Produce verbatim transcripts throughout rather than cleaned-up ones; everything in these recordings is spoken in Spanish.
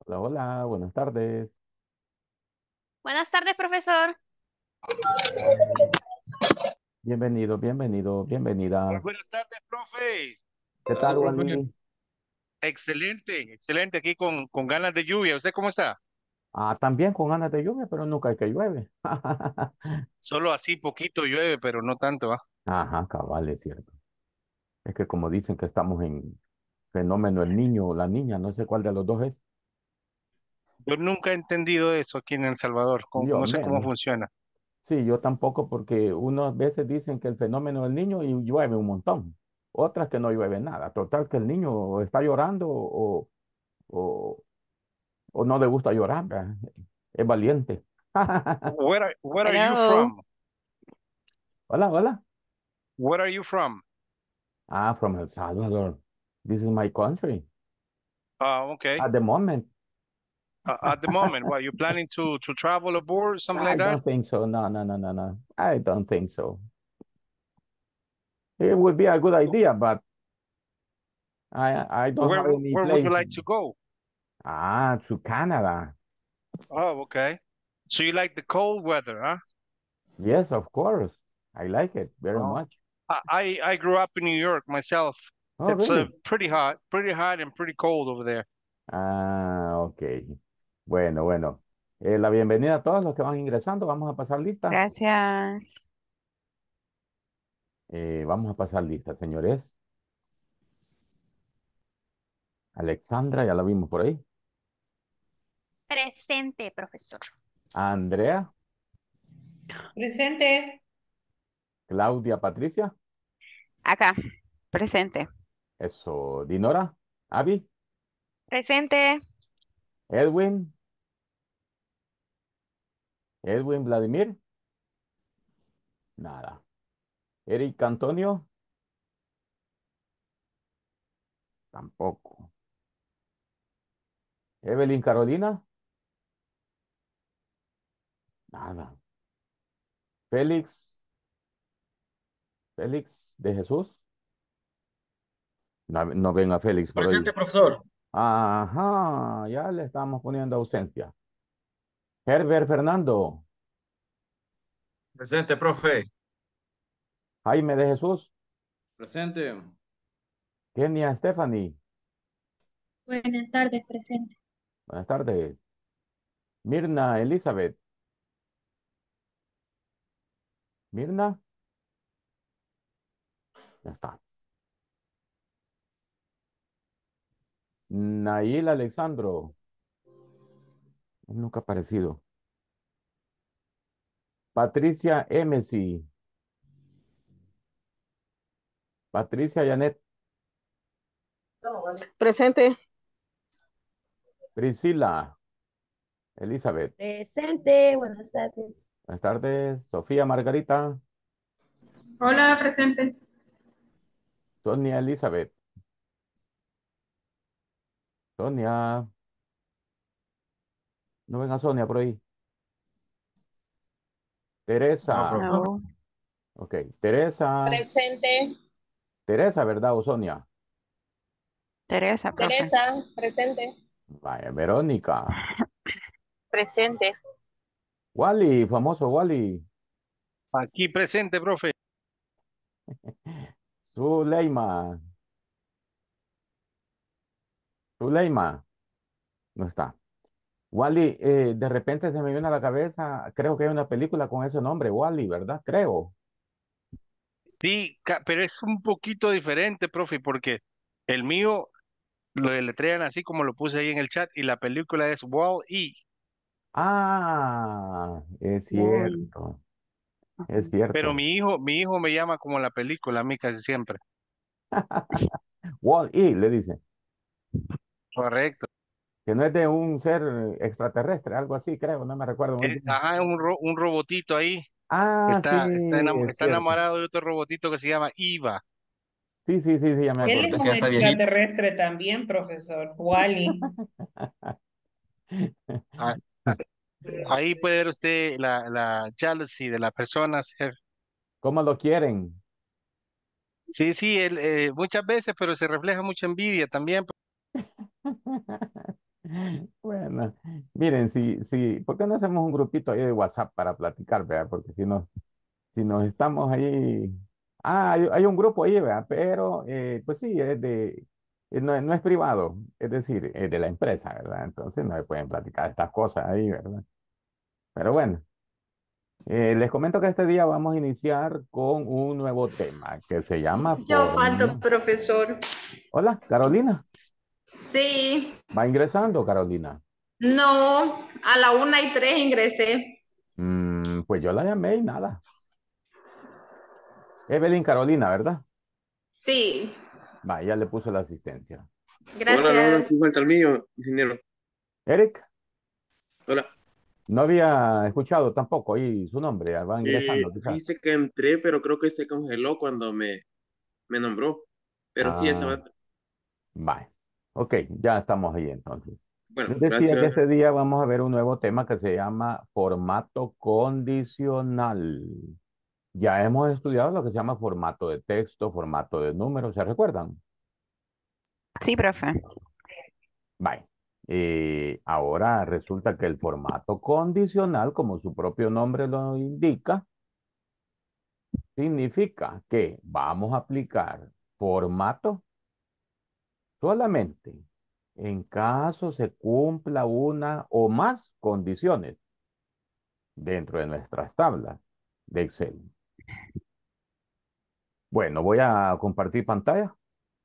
Hola, hola, buenas tardes. Buenas tardes, profesor. Bienvenido, bienvenido, Muy bienvenida. buenas tardes, profe. ¿Qué Hola, tal, profe. Wally? Excelente, excelente. Aquí con, con ganas de lluvia. ¿Usted cómo está? Ah, también con ganas de lluvia, pero nunca hay que llueve. Solo así poquito llueve, pero no tanto, ¿ah? Ajá, cabal, es cierto. Es que como dicen que estamos en fenómeno el niño o la niña, no sé cuál de los dos es. Yo nunca he entendido eso aquí en El Salvador. cómo- Yo No sé cómo menos. funciona. Sí, yo tampoco, porque unas veces dicen que el fenómeno del niño y llueve un montón. Otras que no llueve nada. Total, que el niño o está llorando o, o, o no le gusta llorar, ¿verdad? Es valiente. Where are, where are you Hello. from? Hola, hola. Where are you from? Ah, from El Salvador. This is my country. Ah, okay. At the moment, Uh, at the moment, what, you planning to to travel abroad, something I like that? don't think so. No, no, no, no, no. I don't think so. It would be a good idea, but I I don't Where have wo- any where would you place. like to go? Ah, to Canada. Oh, okay. So you like the cold weather, huh? Yes, of course. I like it very Oh. much. I I I grew up in New York myself. Oh, It's uh, really? pretty hot, pretty hot and pretty cold over there. Ah, ok. Bueno, bueno. Eh, la bienvenida a todos los que van ingresando. Vamos a pasar lista. Gracias. Eh, vamos a pasar lista, señores. Alexandra, ya la vimos por ahí. Presente, profesor. Andrea, Presente. Claudia, Patricia. Acá. Presente. Eso, Dinora, Abby, Presente. Edwin, Edwin, Vladimir, nada. Eric Antonio, tampoco. Evelyn Carolina, nada. Félix, Félix de Jesús, no, no ven a Félix por ahí. Presente, profesor. Ajá, ya le estamos poniendo ausencia. Herbert Fernando, Presente, profe. Jaime de Jesús, Presente. Kenia Stephanie, Buenas tardes, presente. buenas tardes. Mirna Elizabeth, Mirna, ya está. Nail Alexandro, nunca ha aparecido. Patricia Emesi, Patricia Janet, Presente. Priscila, Elizabeth, Presente, buenas tardes. buenas tardes. Sofía Margarita, Hola, presente. Sonia Elizabeth, Sonia, no ven a Sonia por ahí. No, Teresa, profesor. No. ok, Teresa, Presente. Teresa, ¿verdad? O Sonia. Teresa, profe. Teresa, presente. Vaya, Verónica, Presente. Wally, famoso Wally, Aquí presente, profe. Zuleima, Zuleima, no está. Wally, eh, de repente se me viene a la cabeza, creo que hay una película con ese nombre, Wally, ¿verdad? Creo. Sí, ca- pero es un poquito diferente, profe, porque el mío lo deletrean así como lo puse ahí en el chat y la película es Wall-E. Ah, es Voy. cierto, es Pero cierto. mi hijo, mi hijo me llama como la película, a mí casi siempre. Wall-E le dice, Correcto. que no es de un ser extraterrestre, algo así, creo, no me recuerdo muy Eh, bien. ajá, es un, ro- un robotito ahí. Ah, sí, Está, está, enamo- es está cierto. enamorado de otro robotito que se llama Iva. Sí, sí, sí, sí, ya me Él es acordé. Que un está viejito. extraterrestre también, profesor. Wally. Ah, ah, ahí puede ver usted la, la jealousy de las personas, jefe. ¿Cómo lo quieren? Sí, sí, él, eh, muchas veces, pero se refleja mucha envidia también. Bueno, miren, si, si, ¿por qué no hacemos un grupito ahí de WhatsApp para platicar, vea? Porque si no, si nos estamos ahí, ah, hay, hay un grupo ahí, vea, pero eh, pues sí, es de, eh, no, no es privado, es decir, es de la empresa, ¿verdad? Entonces no se pueden platicar estas cosas ahí, ¿verdad? Pero bueno, eh, les comento que este día vamos a iniciar con un nuevo tema que se llama Yo falto, forma. profesor. Hola, Carolina, Sí, va ingresando, Carolina. no, a la una y tres ingresé. Mm, pues yo la llamé y nada. Evelyn Carolina, ¿verdad? Sí, Va, ya le puso la asistencia. Hola, no, no, gracias. aquí falta el mío, ingeniero. Eric, Hola. no había escuchado tampoco ahí su nombre, ya va Eh, ingresando quizás. fíjese que entré, pero creo que se congeló cuando me, me nombró. Pero sí, esa Ah, va. va. Ok, ya estamos ahí entonces. Bueno, Les decía que gracias. este día vamos a ver un nuevo tema que se llama formato condicional. Ya hemos estudiado lo que se llama formato de texto, formato de números, ¿se recuerdan? Sí, profe. Bye. Eh, ahora resulta que el formato condicional, como su propio nombre lo indica, significa que vamos a aplicar formato solamente en caso se cumpla una o más condiciones dentro de nuestras tablas de Excel. Bueno, voy a compartir pantalla.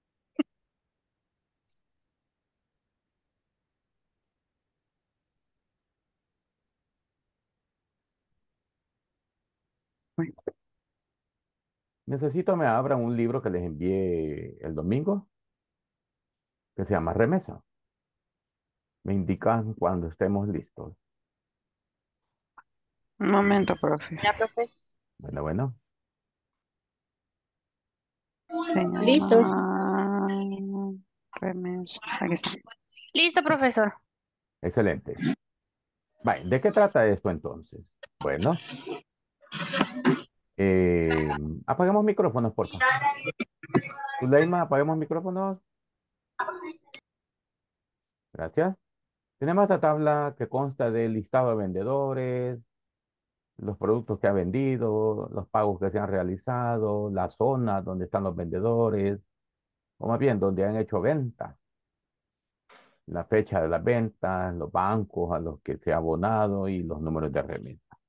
Necesito me abran un libro que les envié el domingo, que se llama Remesa. Me indican cuando estemos listos. Un momento, profe. Ya, profe. Bueno, bueno. Se Listos. llama remesa. Aquí está. Listo, profesor. Excelente. Vale, ¿de qué trata esto entonces? Bueno, eh, apaguemos micrófonos, por favor. Zuleima, apaguemos micrófonos. Gracias. Tenemos esta tabla que consta del listado de vendedores, los productos que ha vendido, los pagos que se han realizado, la zona donde están los vendedores, o más bien donde han hecho ventas, la fecha de las ventas, los bancos a los que se ha abonado y los números de remesa.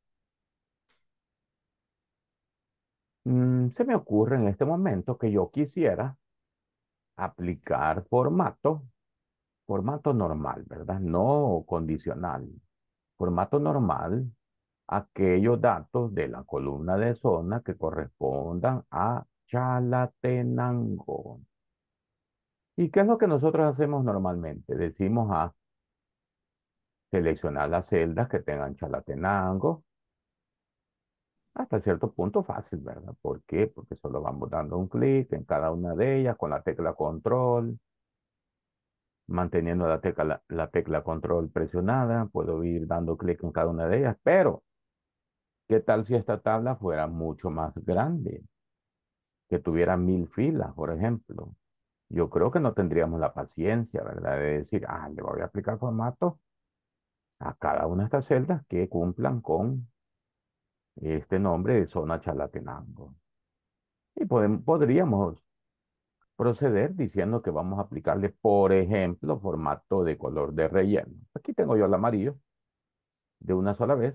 Mm, se me ocurre en este momento que yo quisiera aplicar formato, formato normal, ¿verdad? No condicional. Formato normal, aquellos datos de la columna de zona que correspondan a Chalatenango. ¿Y qué es lo que nosotros hacemos normalmente? Decimos a seleccionar las celdas que tengan Chalatenango. Hasta cierto punto fácil, ¿verdad? ¿Por qué? Porque solo vamos dando un clic en cada una de ellas con la tecla control. Manteniendo la tecla, la tecla control presionada, puedo ir dando clic en cada una de ellas, pero ¿qué tal si esta tabla fuera mucho más grande? Que tuviera mil filas, por ejemplo. Yo creo que no tendríamos la paciencia, ¿verdad? De decir, ah, le voy a aplicar formato a cada una de estas celdas que cumplan con este nombre de zona Chalatenango. Y podem- podríamos proceder diciendo que vamos a aplicarle, por ejemplo, formato de color de relleno. Aquí tengo yo el amarillo de una sola vez.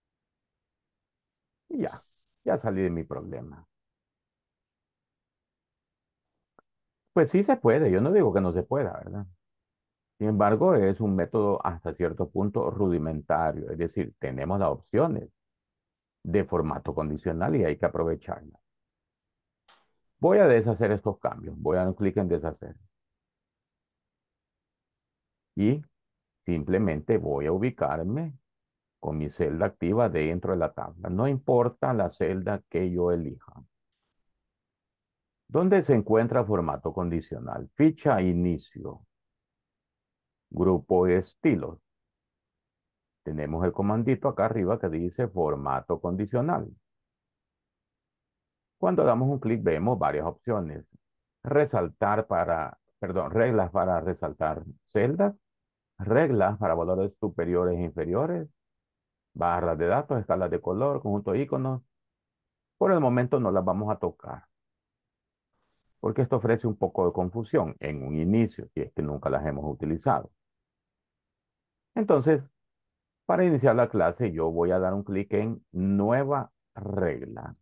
Y ya, ya salí de mi problema. Pues sí se puede, yo no digo que no se pueda, ¿verdad? Sin embargo, es un método hasta cierto punto rudimentario, es decir, tenemos las opciones de formato condicional y hay que aprovecharlas. Voy a deshacer estos cambios, voy a dar un clic en deshacer y simplemente voy a ubicarme con mi celda activa dentro de la tabla. No importa la celda que yo elija. ¿Dónde se encuentra formato condicional? Ficha inicio. Grupo estilos. Tenemos el comandito acá arriba que dice formato condicional. Cuando damos un clic vemos varias opciones. Resaltar para, perdón, reglas para resaltar celdas. reglas para valores superiores e inferiores, barras de datos, escalas de color, conjunto de iconos. Por el momento no las vamos a tocar, porque esto ofrece un poco de confusión en un inicio, si es que nunca las hemos utilizado. Entonces, para iniciar la clase, yo voy a dar un clic en Nueva regla.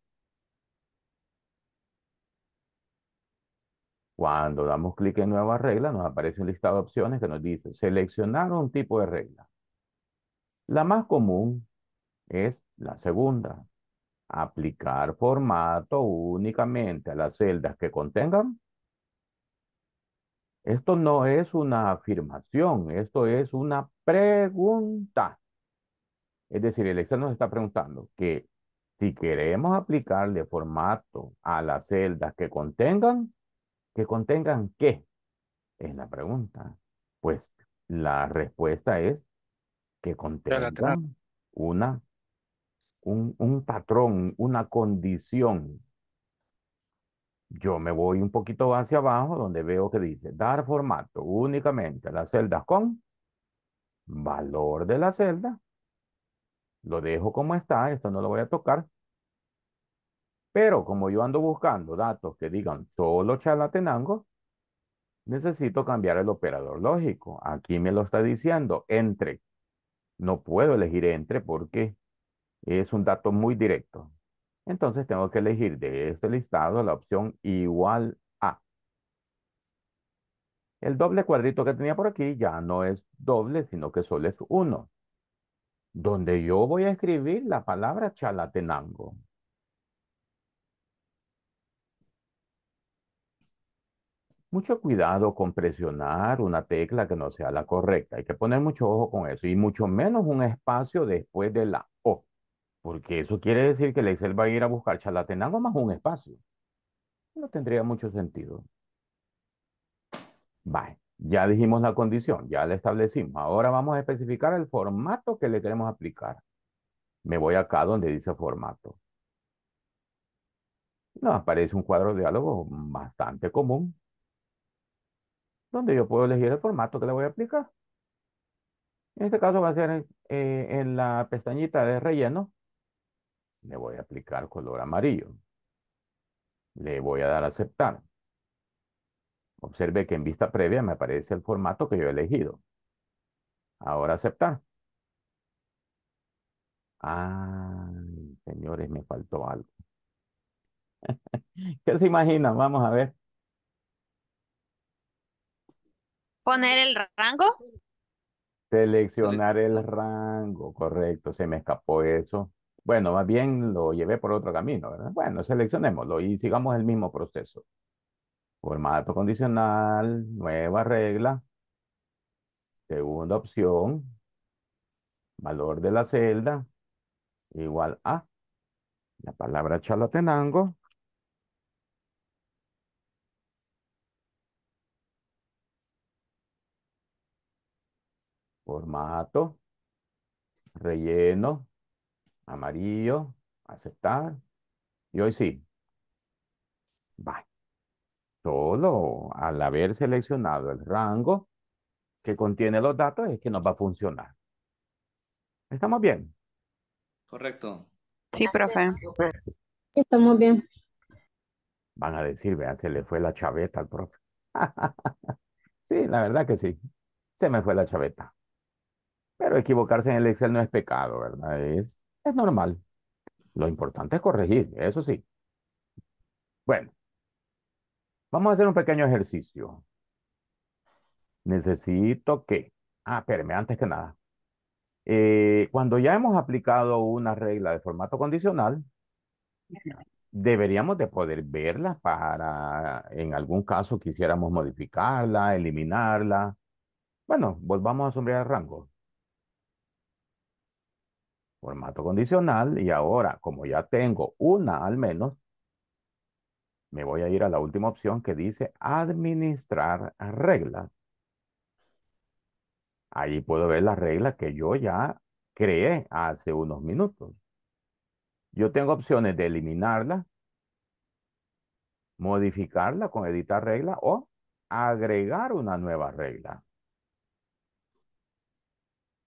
Cuando damos clic en Nueva regla, nos aparece un listado de opciones que nos dice seleccionar un tipo de regla. La más común es la segunda. Aplicar formato únicamente a las celdas que contengan. Esto no es una afirmación, esto es una pregunta. Es decir, el Excel nos está preguntando que si queremos aplicarle formato a las celdas que contengan, ¿que contengan qué? Es la pregunta. Pues la respuesta es que Ya la tenemos. contengan una, un, un patrón, una condición. Yo me voy un poquito hacia abajo donde veo que dice dar formato únicamente a las celdas con valor de la celda. Lo dejo como está, esto no lo voy a tocar. Pero como yo ando buscando datos que digan solo Chalatenango, necesito cambiar el operador lógico. Aquí me lo está diciendo entre. No puedo elegir entre porque es un dato muy directo. Entonces tengo que elegir de este listado la opción igual a. El doble cuadrito que tenía por aquí ya no es doble, sino que solo es uno. Donde yo voy a escribir la palabra Chalatenango. Mucho cuidado con presionar una tecla que no sea la correcta. Hay que poner mucho ojo con eso. Y mucho menos un espacio después de la O. Porque eso quiere decir que el Excel va a ir a buscar Chalatenango más un espacio. No tendría mucho sentido. Vale, ya dijimos la condición, ya la establecimos. Ahora vamos a especificar el formato que le queremos aplicar. Me voy acá donde dice formato. Nos aparece un cuadro de diálogo bastante común, donde yo puedo elegir el formato que le voy a aplicar. En este caso va a ser eh, en la pestañita de relleno. Le voy a aplicar color amarillo. Le voy a dar a aceptar. Observe que en vista previa me aparece el formato que yo he elegido. Ahora aceptar. Ay, señores, me faltó algo. ¿Qué se imaginan? Vamos a ver. Poner el rango. Seleccionar el rango, correcto, se me escapó eso. Bueno, más bien lo llevé por otro camino, ¿verdad? Bueno, seleccionémoslo y sigamos el mismo proceso. Formato condicional, nueva regla, segunda opción, valor de la celda, igual a la palabra Chalatenango, formato, relleno, amarillo, aceptar, y hoy sí. Bye. Solo al haber seleccionado el rango que contiene los datos es que nos va a funcionar. ¿Estamos bien? Correcto. Sí, profe. Estamos bien. Van a decir, vean, se le fue la chaveta al profe. Sí, la verdad que sí. Se me fue la chaveta. Pero equivocarse en el Excel no es pecado, ¿verdad? Es, es normal. Lo importante es corregir, eso sí. Bueno, vamos a hacer un pequeño ejercicio. Necesito que... Ah, espérame, antes que nada. Eh, cuando ya hemos aplicado una regla de formato condicional, deberíamos de poder verla para, en algún caso, quisiéramos modificarla, eliminarla. Bueno, volvamos a sombrear el rango. Formato condicional. Y ahora, como ya tengo una al menos, me voy a ir a la última opción que dice administrar reglas. Ahí puedo ver las reglas que yo ya creé hace unos minutos. Yo tengo opciones de eliminarla, modificarla con editar regla o agregar una nueva regla.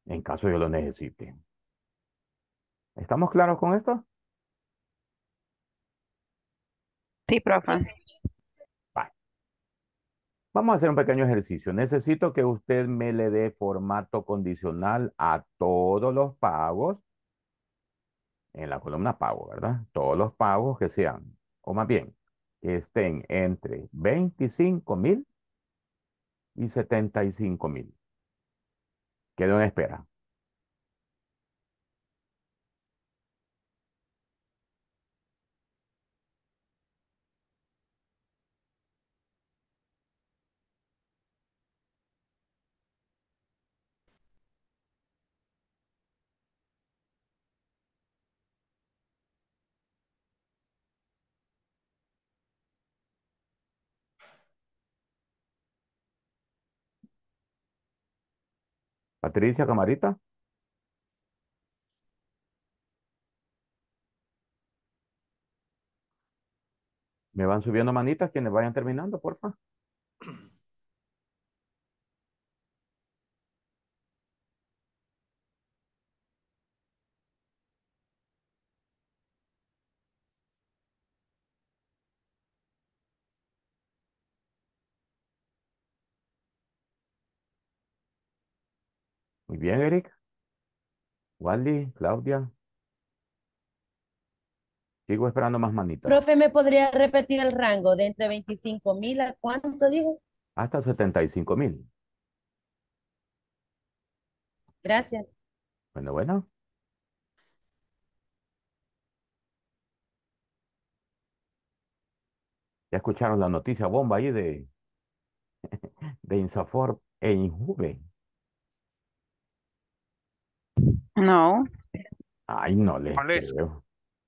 en caso yo lo necesite. ¿Estamos claros con esto? Sí, profe. Vale. Vamos a hacer un pequeño ejercicio. Necesito que usted me le dé formato condicional a todos los pagos en la columna pago, ¿verdad? Todos los pagos que sean, o más bien, que estén entre veinticinco mil y setenta y cinco mil. Quedo en espera. Patricia, Camarita, me van subiendo manitas quienes vayan terminando, porfa. Muy bien, Eric, Wally, Claudia. Sigo esperando más manitas. Profe, ¿me podría repetir el rango de entre veinticinco mil a cuánto dijo? Hasta setenta y cinco mil. Gracias. Bueno, bueno. Ya escucharon la noticia bomba ahí de, de Insafor e Injuve. No. Ay, no les ¿Cuál es? creo.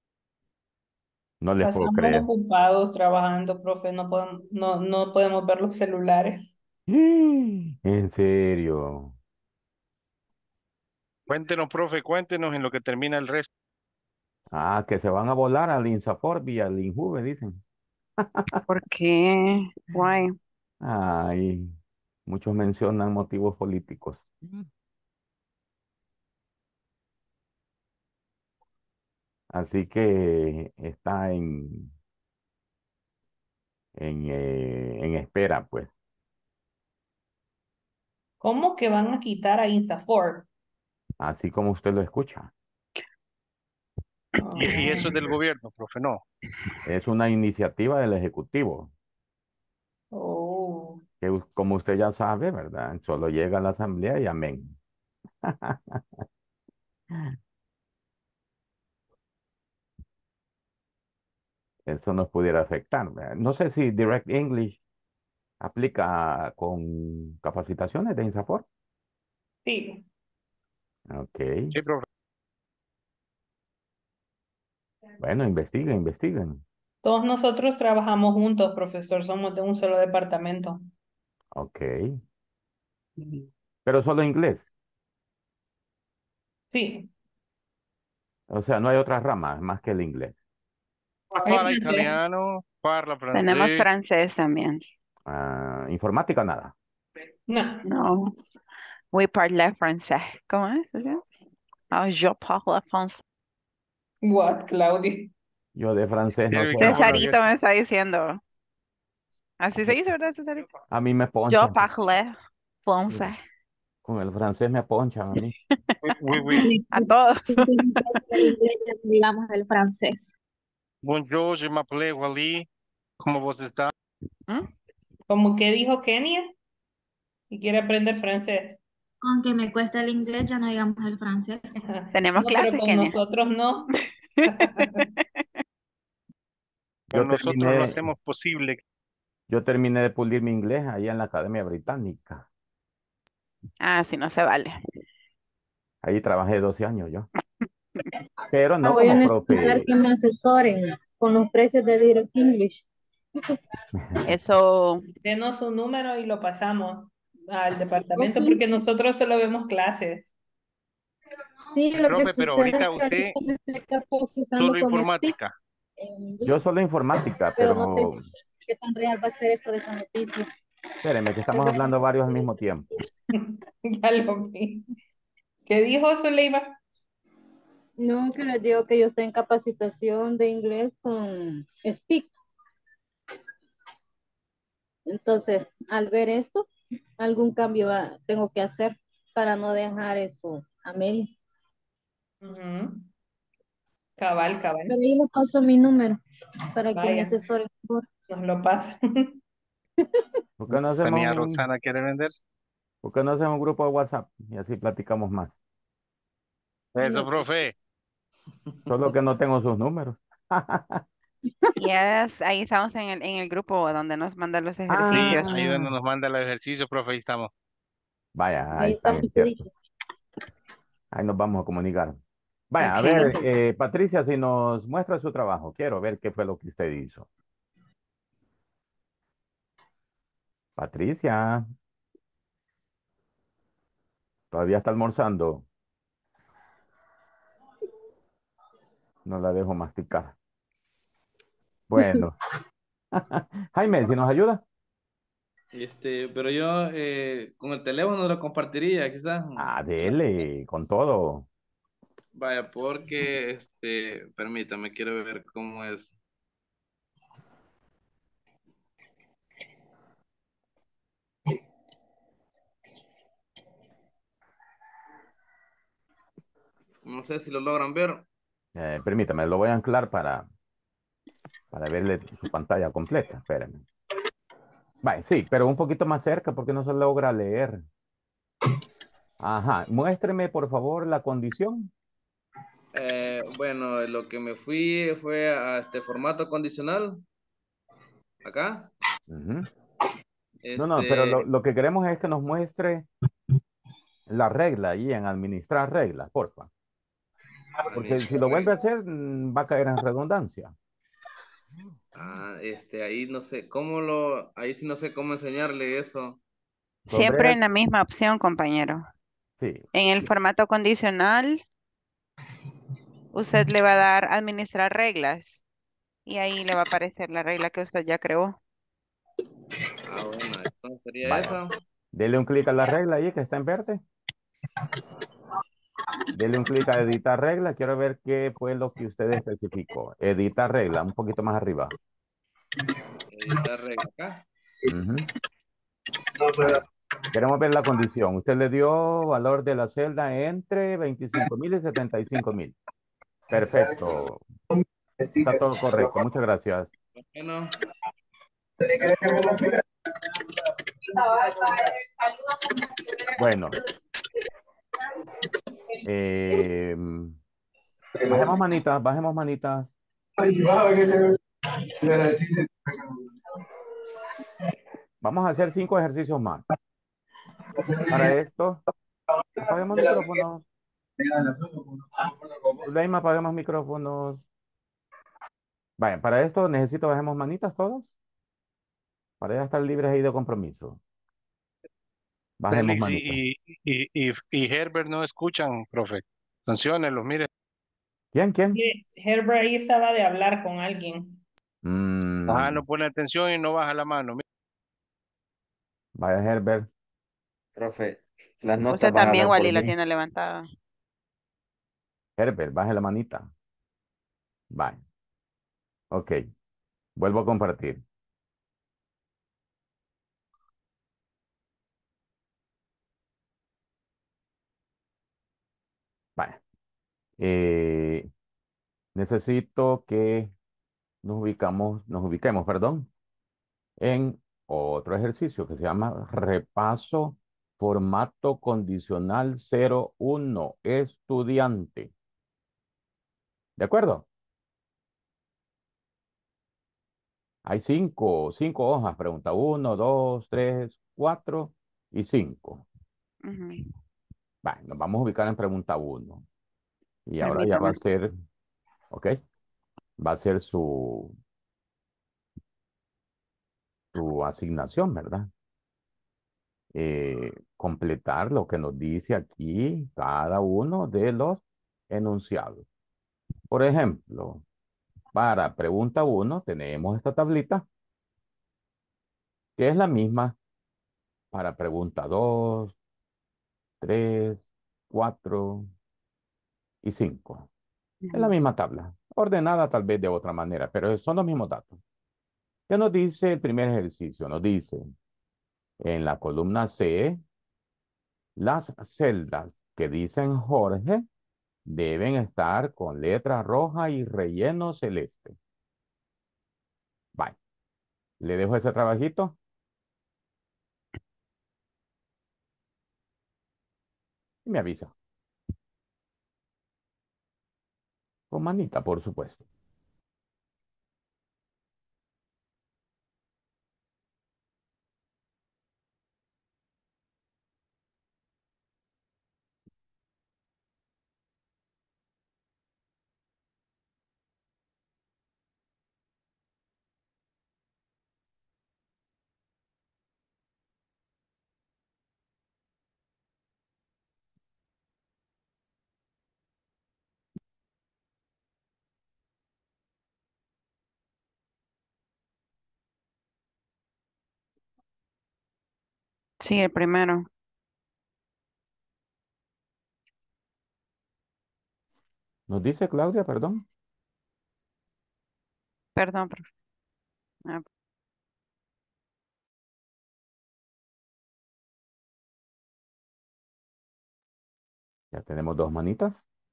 No les puedo Pasamos creer. ocupados trabajando, profe, no podemos, no, no podemos ver los celulares. En serio. Cuéntenos, profe, cuéntenos en lo que termina el resto. Ah, que se van a volar al Insafor y al Injuve, dicen. ¿Por qué? Guay. Ay, muchos mencionan motivos políticos. Así que está en, en, eh, en espera, pues. ¿Cómo que van a quitar a Insafor? Así como usted lo escucha. Y, y eso es del gobierno, profe, no. Es una iniciativa del Ejecutivo, Oh, que us- como usted ya sabe, ¿verdad? Solo llega a la Asamblea y amén. Eso nos pudiera afectar, ¿verdad? No sé si Direct English aplica con capacitaciones de INSAFOR. sí. Ok. Sí, profe. Bueno, investiguen, investiguen. Todos nosotros trabajamos juntos, profesor, somos de un solo departamento. Ok. Pero solo inglés. Sí, O sea, no hay otras ramas más que el inglés. hay Parla francés. italiano, parla Tenemos francés. francés también. Ah, informática, nada. No, No. We parle français. ¿Cómo es? Ah, je parle français. what, Claudia? Yo de francés no Tiene sé mi cámara nada. Cesarito abierta. me está diciendo. Así se dice, ¿verdad, Cesarito? A mí me Yo ponchan. parle français. Con el francés me ponchan a mí. Oui, oui, oui. A todos. Digamos el francés. Bonjour, je m'appelle Wally. ¿Cómo vos estás? ¿Mm? ¿Cómo que dijo Kenia? Y quiere aprender francés. Aunque me cuesta el inglés, ya no digamos el francés. Tenemos No, pero clases, con Kenia. nosotros no. Pero Yo nosotros lo terminé, hacemos posible. yo terminé de pulir mi inglés allá en la Academia Británica. Ah, sí, no se vale. Ahí trabajé doce años yo. Pero no Voy a como necesitar profe. que me asesoren con los precios de Direct English. Eso, Denos su número y lo pasamos al departamento Ok. porque nosotros solo vemos clases. Sí, lo que Profe, pero sucede ahorita es que usted ahorita me estoy capacitando solo con Speak informática. en Yo inglés, solo informática, pero no sé pero qué tan real va a ser eso de esa noticia. espéreme, que Tal estamos vez hablando varios al mismo necesite- tiempo. Ya lo vi. ¿Qué dijo Zuleima? No, que les digo que yo estoy en capacitación de inglés con Speak. Entonces, al ver esto, algún cambio va- tengo que hacer para no dejar eso a medio. Ujú. Cabal, cabal. Pero ahí les paso mi número para que me Vaya, asesoren mejor. nos lo pasa. ¿Por qué no hacemos Tenía un, Roxana quiere vender. por qué no hacemos un grupo de WhatsApp y así platicamos más? Eso, No, pues, profe. Solo que no tengo sus números. Yes, ahí estamos en el, en el grupo donde nos mandan los Sí, ejercicios. ahí donde Ah, nos manda el ejercicio, profe, ahí estamos. vaya, ahí ahí están, estamos es cierto. toditos. Ahí nos vamos a comunicar. Vaya, a Okay. ver, eh, Patricia, si nos muestra su trabajo, quiero ver qué fue lo que usted hizo. Patricia, todavía está almorzando. No la dejo masticar. Bueno, Jaime, si nos ayuda. Este, pero yo eh, con el teléfono lo compartiría, quizás. Ah, dele, con todo. Vaya, porque, este, permítame, quiero ver cómo es. No sé si lo logran ver. Eh, permítame, lo voy a anclar para, para verle su pantalla completa. Espérenme. Vale, sí, pero un poquito más cerca porque no se logra leer. Ajá, muéstreme por favor la condición. Eh, bueno, lo que me fui fue a este formato condicional, acá. Ujú. No, no, pero Este, lo, lo que queremos es que nos muestre la regla ahí en administrar reglas, porfa. Porque si administrar lo vuelve a reglas. hacer, mm, va a caer en redundancia. Ah, este, ahí no sé cómo lo, ahí sí no sé cómo enseñarle eso. Siempre Sobre, en la misma opción, compañero. sí, En el formato condicional, usted le va a dar administrar reglas y ahí le va a aparecer la regla que usted ya creó. Ah, bueno, entonces sería vaya. esa. Dele un clic a la regla ahí que está en verde. Dele un clic a editar regla. Quiero ver qué fue lo que usted especificó. Editar regla, un poquito más arriba. Editar regla acá. Ujú. Vaya. Queremos ver la condición. Usted le dio valor de la celda entre veinticinco mil y setenta y cinco mil. Perfecto. Está todo correcto. Muchas gracias. Bueno, Bueno, eh, bajemos manitas, bajemos manitas. Vamos a hacer cinco ejercicios más. Para esto, apaguemos micrófonos. Zuleima, apaguemos micrófonos. Vaya, para esto necesito bajemos manitas todos. Para ya estar libres ahí de compromiso. Bajemos Félix manitas. y, y, y, y Herbert no escuchan, profe. Sanciónenlos, mire. ¿Quién, quién? Sí, Herbert ahí estaba de hablar con alguien. Ajá, Mm, no pone atención y no baja la mano. Mire. vaya, Herbert. Profe, las notas Usted van a también, hablar por Wally, la mí. tiene levantada. Herbert, baje la manita. Vaya. Ok. Vuelvo a compartir. Vaya. Eh, necesito que nos ubicamos, nos ubiquemos, perdón, en otro ejercicio que se llama repaso formato condicional cero uno estudiante. ¿De acuerdo? Hay cinco, cinco hojas. Pregunta uno, dos, tres, cuatro y cinco. Ujú. Vale, nos vamos a ubicar en pregunta uno. Y ahora ya va a Permítame. ser, ¿ok? Va a ser su, su asignación, ¿verdad? Eh, completar lo que nos dice aquí cada uno de los enunciados. Por ejemplo, para pregunta uno tenemos esta tablita que es la misma para pregunta dos, tres cuatro y cinco. Es la Ujú. misma tabla, ordenada tal vez de otra manera, pero son los mismos datos. ¿Qué nos dice el primer ejercicio? Nos dice, en la columna C, las celdas que dicen Jorge deben estar con letra roja y relleno celeste. Bye. Le dejo ese trabajito y me avisa. Con manita, por supuesto. Sí, el primero. Nos dice Claudia, perdón. Perdón, profe. Ah, Ya tenemos dos manitas.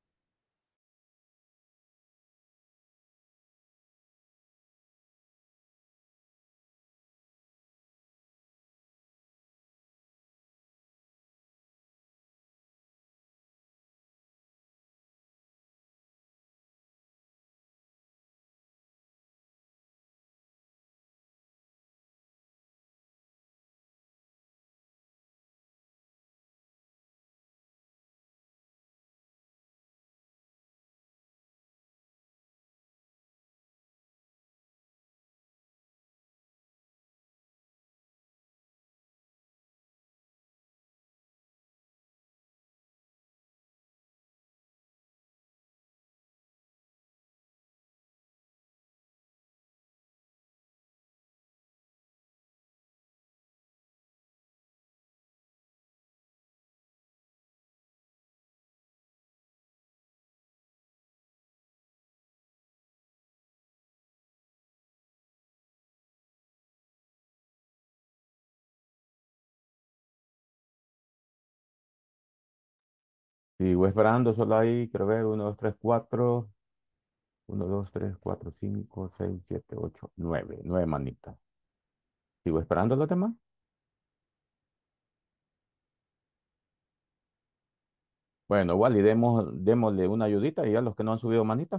Sigo esperando, solo ahí, quiero ver, uno, dos, tres, cuatro. Uno, dos, tres, cuatro, cinco, seis, siete, ocho, nueve. Nueve manitas. Sigo esperando los demás. Bueno, igual y demos, démosle una ayudita y a los que no han subido manitas.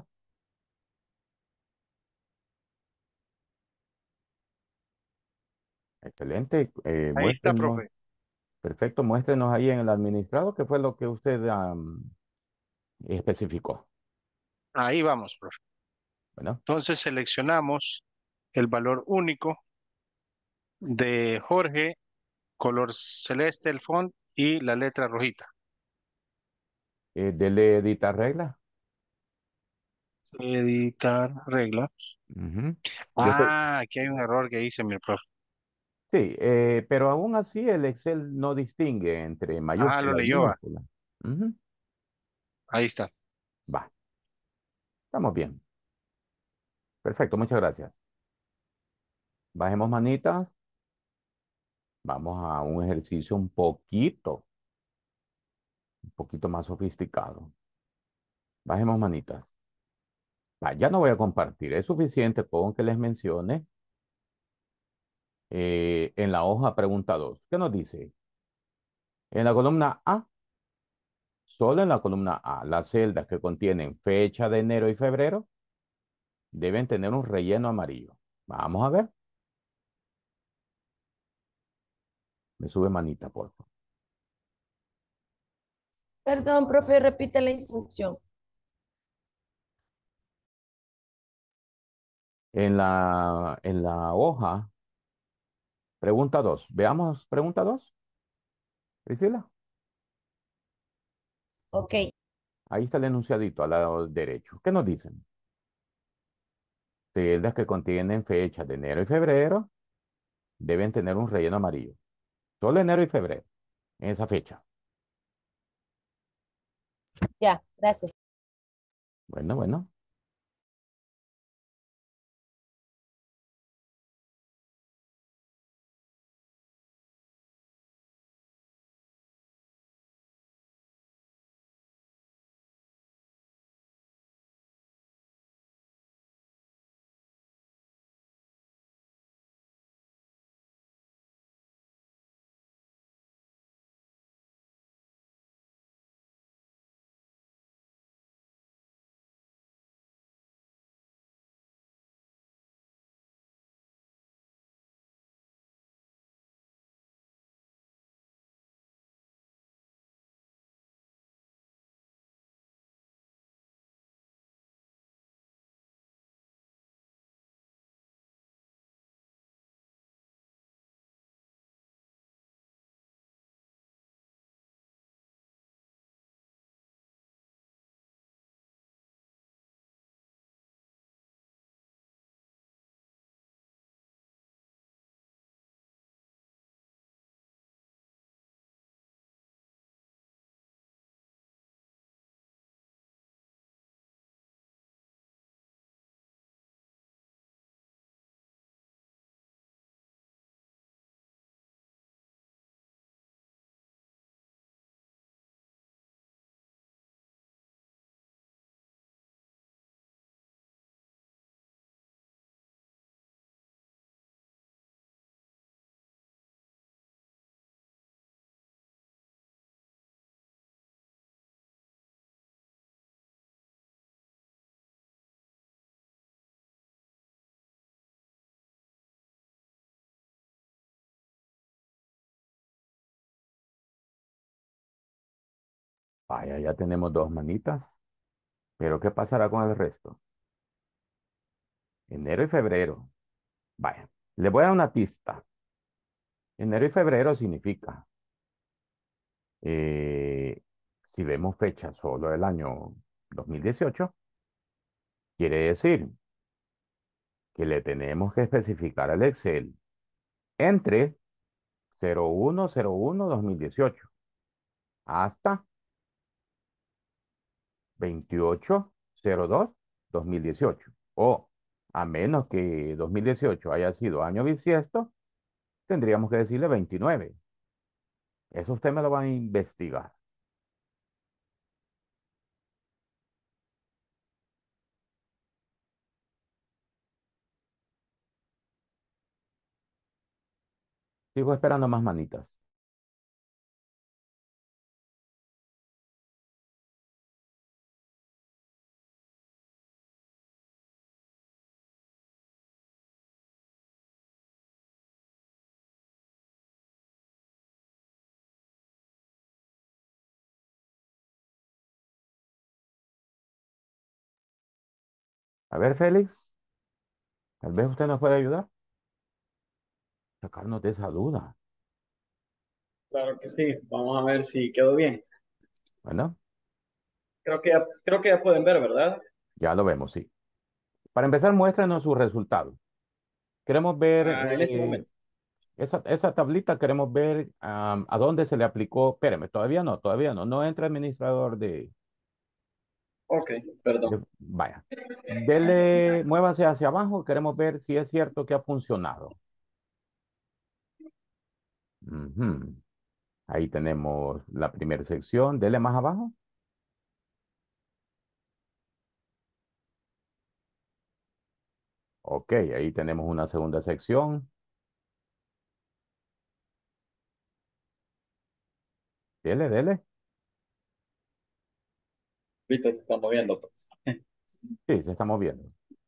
Excelente. Eh, Ahí está, muéstrenos, profe. perfecto, muéstrenos ahí en el administrado qué fue lo que usted am, especificó. Ahí vamos, profe. Bueno, Entonces seleccionamos el valor único de Jorge, color celeste el font y la letra rojita. eh, dele editar regla. Editar regla. Ujú. Yo estoy, Ah, aquí hay un error que hice, mi profe. sí, eh, pero aún así el Excel no distingue entre Ah, lo mayúscula y leyó. Va. minúscula. Ujú. Ahí está. Va, estamos bien. Perfecto, muchas gracias. Bajemos manitas. Vamos a un ejercicio un poquito, un poquito más sofisticado. Bajemos manitas. Va, ya no voy a compartir. Es suficiente con que les mencione eh, en la hoja pregunta dos. ¿Qué nos dice? En la columna A, solo en la columna A, las celdas que contienen fecha de enero y febrero deben tener un relleno amarillo. Vamos a ver. Me sube manita, por favor. Perdón, profe, repite la instrucción. En la, en la hoja, pregunta dos. Veamos pregunta dos. Priscila. Ok. Ahí está el enunciadito al lado derecho. ¿Qué nos dicen? Celdas que contienen fechas de enero y febrero deben tener un relleno amarillo. Solo enero y febrero, en esa fecha. Ya, gracias. Bueno, bueno. Vaya, ya tenemos dos manitas. Pero ¿qué pasará con el resto? Enero y febrero. Vaya, le voy a dar una pista. Enero y febrero significa, eh, si vemos fecha solo del año dos mil dieciocho, quiere decir que le tenemos que especificar al Excel entre cero uno cero uno dos mil dieciocho hasta veintiocho cero dos dos mil dieciocho. O a menos que dos mil dieciocho haya sido año bisiesto, tendríamos que decirle veintinueve. Eso usted me lo va a investigar. Sigo esperando más manitas. A ver, Félix, tal vez usted nos puede ayudar. Sacarnos de esa duda. Claro que sí. Vamos a ver si quedó bien. Bueno, Creo que ya, creo que ya pueden ver, ¿verdad? ya lo vemos, sí. Para empezar, muéstranos sus resultados. Queremos ver Ah, en este eh, momento. esa, esa tablita, queremos ver am, a dónde se le aplicó. Espéreme, todavía no, todavía no. No entra administrador de, Ok, perdón. de- vaya. Dele, muévase hacia abajo. Queremos ver si es cierto que ha funcionado. Ujú. Ahí tenemos la primera sección. Dele más abajo. Ok, ahí tenemos una segunda sección. Dele, dele. Ahorita se está moviendo, pues. Sí, se está moviendo.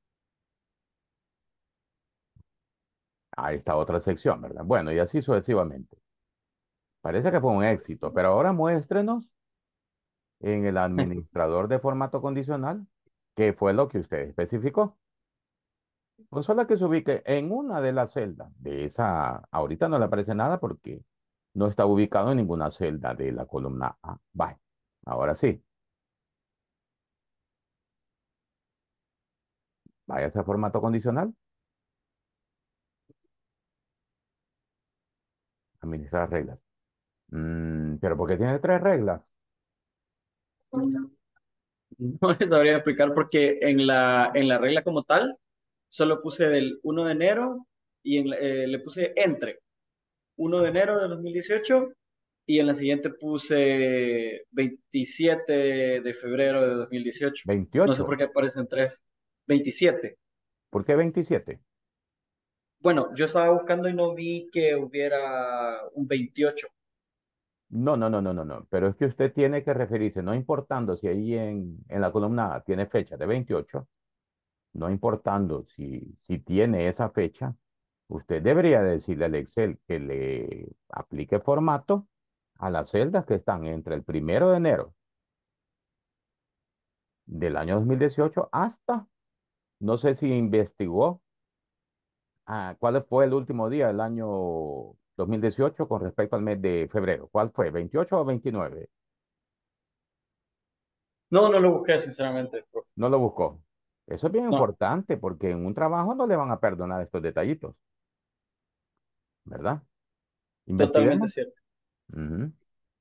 Ahí está otra sección, ¿verdad? Bueno, y así sucesivamente. Parece que fue un éxito, pero ahora muéstrenos en el administrador de formato condicional qué fue lo que usted especificó. Pues solo que se ubique en una de las celdas de esa, ahorita no le aparece nada porque no está ubicado en ninguna celda de la columna A. Vaya, ahora sí, vaya a formato condicional, administrar reglas. Mm, pero ¿por qué tiene tres reglas? No les sabría explicar porque en la, en la regla como tal, solo puse del uno de enero y en la- eh, le puse entre uno de enero de dos mil dieciocho y en la siguiente puse veintisiete de febrero de dos mil dieciocho. No sé por veintiocho. qué aparecen tres. Veintisiete. ¿Por qué veintisiete? Bueno, yo estaba buscando y no vi que hubiera un veintiocho. No, no, no, no, no, no. Pero es que usted tiene que referirse, no importando si ahí en, en la columna A tiene fecha de veintiocho, no importando si, si tiene esa fecha, usted debería decirle al Excel que le aplique formato a las celdas que están entre el primero de enero del año dos mil dieciocho hasta, no sé si investigó ah, cuál fue el último día del año dos mil dieciocho con respecto al mes de febrero. ¿Cuál fue? ¿veintiocho o veintinueve? No, no lo busqué, sinceramente, profe. No lo buscó. Eso es bien No, importante porque en un trabajo no le van a perdonar estos detallitos, ¿verdad? totalmente Investiguemos. cierto. Ujú.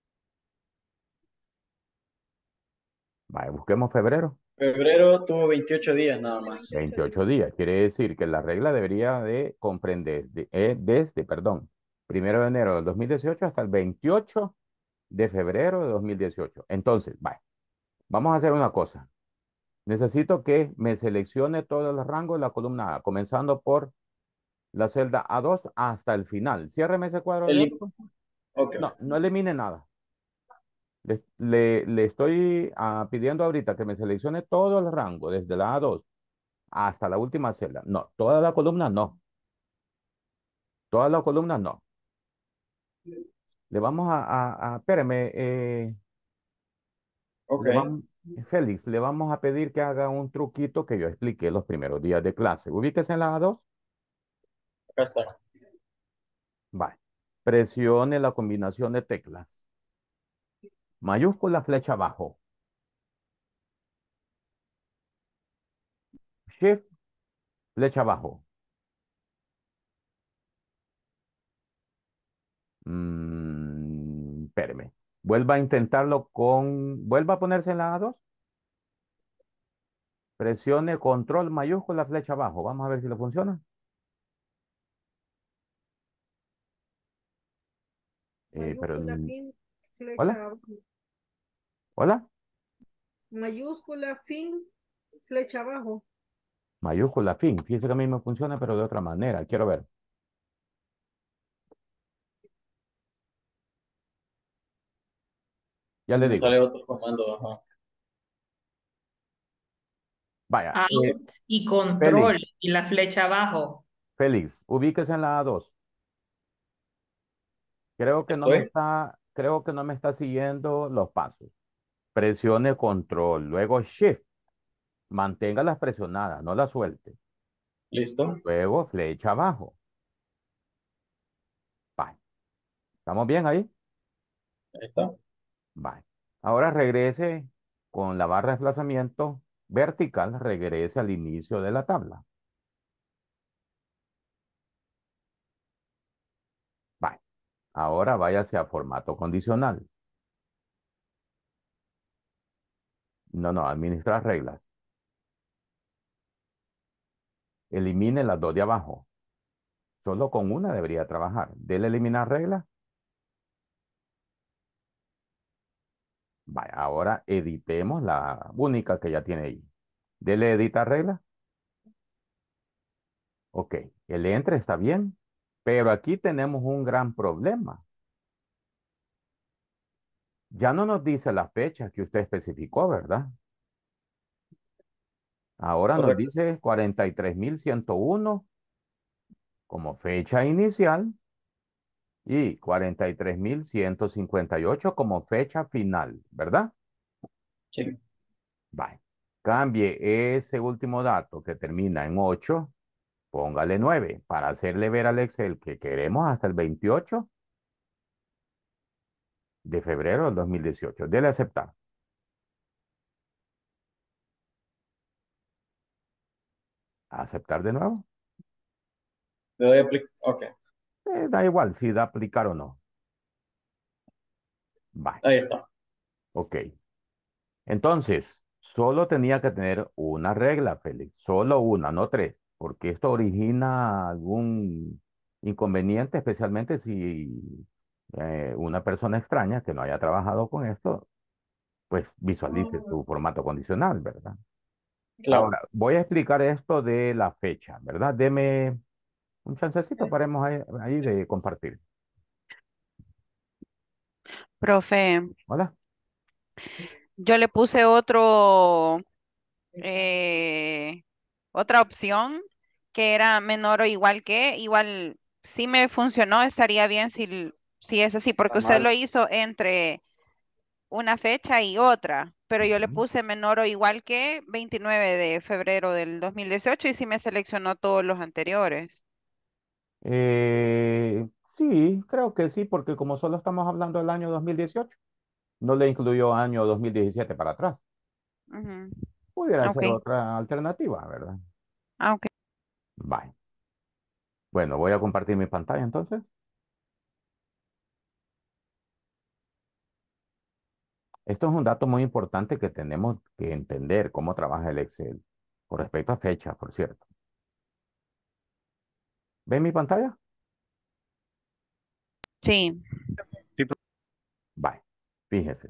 Vaya, busquemos febrero. Febrero tuvo veintiocho días nada más. veintiocho días. Quiere decir que la regla debería de comprender de- eh, desde, perdón, primero de enero del dos mil dieciocho hasta el veintiocho de febrero de dos mil dieciocho. Entonces, vaya, vamos a hacer una cosa. Necesito que me seleccione todos los rangos de la columna A, comenzando por la celda A dos hasta el final. Ciérreme ese cuadro de El, Excel. ok, No, no elimine nada. Le, le- le estoy ah, pidiendo ahorita que me seleccione todo el rango, desde la A dos hasta la última celda. No, toda la columna no. Toda la columna no. Le vamos a, a, a- espéreme, eh, ok, le vamos, Félix, le vamos a pedir que haga un truquito que yo expliqué los primeros días de clase. Ubíquese en la A dos. acá está. Vale. Presione la combinación de teclas. Mayúscula, flecha abajo. Shift, flecha abajo. Mm, espéreme. Vuelva a intentarlo con... Vuelva a ponerse en la A dos. Presione control mayúscula flecha abajo. Vamos a ver si le funciona. Eh, pero... Mayúscula fin, Hola, flecha abajo. hola. Mayúscula fin, flecha abajo. Mayúscula fin. Fíjese que a mí me funciona, pero de otra manera. Quiero ver. Ya le Me digo. sale otro comando, ajá. Vaya. eh, Alt y control Félix, y la flecha abajo. Félix, ubíquese en la A dos. Creo que no me ¿Estoy? está, creo que no me está siguiendo los pasos. Presione control, luego shift. Manténgalas presionadas, no las suelte. ¿Listo? Luego flecha abajo. Vale. ¿Estamos bien ahí? Ahí está. Vale. Ahora regrese con la barra de desplazamiento vertical, regrese al inicio de la tabla. Vale. Ahora váyase a formato condicional. No, no, administrar reglas. Elimine las dos de abajo. Solo con una debería trabajar. Dele eliminar reglas. Vaya, ahora editemos la única que ya tiene ahí. Dele editar reglas. Ok, el entre está bien, pero aquí tenemos un gran problema. Ya no nos dice la fecha que usted especificó, ¿verdad? Ahora nos Correcto. dice cuarenta y tres mil ciento uno como fecha inicial y cuarenta y tres mil ciento cincuenta y ocho como fecha final, ¿verdad? Sí. Vale. Cambie ese último dato que termina en ocho, póngale nueve para hacerle ver al Excel que queremos hasta el veintiocho de febrero del dos mil dieciocho. Dele aceptar. Aceptar de nuevo. Le doy a aplicar. Ok. Eh, da igual si da aplicar o no. Vale. Ahí está. Ok. Entonces, Solo tenía que tener una regla, Félix, solo una, no tres, porque esto origina algún inconveniente, especialmente si eh, una persona extraña que no haya trabajado con esto, pues visualice tu formato condicional, ¿verdad? Claro. Ahora, voy a explicar esto de la fecha, ¿verdad? Deme un chancecito, paremos ahí, ahí de compartir. Profe, Hola. yo le puse otro, eh, otra opción que era menor o igual que, igual sí me funcionó, estaría bien si, l- si es así, Está porque usted mal. lo hizo entre una fecha y otra, pero yo le Ujú. puse menor o igual que veintinueve de febrero del dos mil dieciocho y sí me seleccionó todos los anteriores. Eh, sí, creo que sí, porque como solo estamos hablando del año dos mil dieciocho, no le incluyó año dos mil diecisiete para atrás. Ujú. Pudiera Ok, ser otra alternativa, ¿verdad? ah, ok. Bye. Bueno, voy a compartir mi pantalla entonces. Esto es un dato muy importante que tenemos que entender cómo trabaja el Excel. Con respecto a fechas, por cierto. ¿Ven mi pantalla? Sí, Sí, profe. Bye. Fíjese.